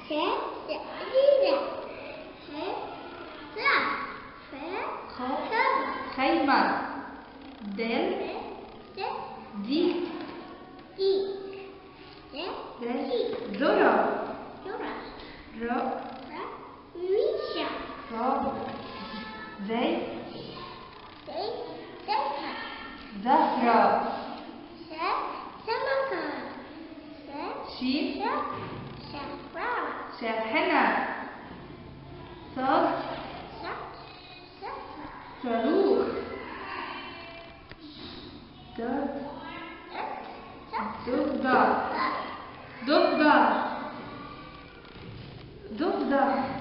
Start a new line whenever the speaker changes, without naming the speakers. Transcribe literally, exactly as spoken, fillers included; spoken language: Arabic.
خيمة. دال ديك. ذرة. را را زي زهرة. شين شاحنة. صاد صاروخ. ضاد ضفدع ضفدع ضفدع.